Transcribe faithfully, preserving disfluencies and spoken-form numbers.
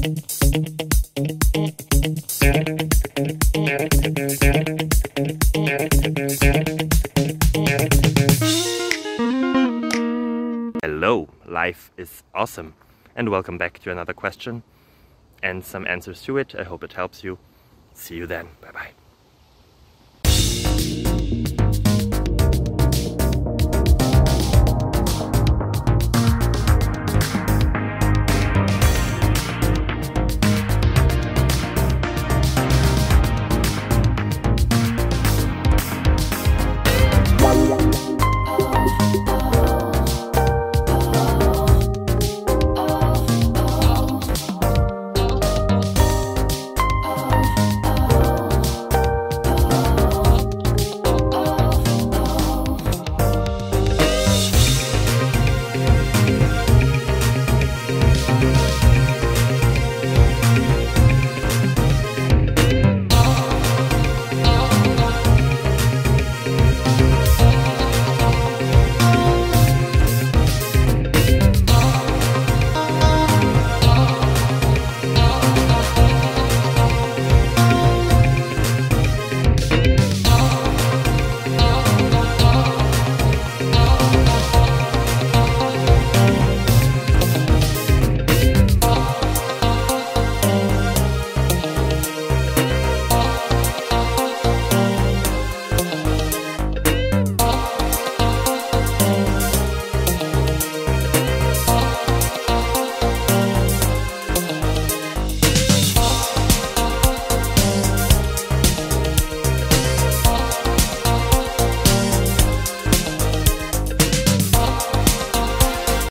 Hello, life is awesome, and welcome back to another question and some answers to it. I hope it helps you. See you then. Bye bye.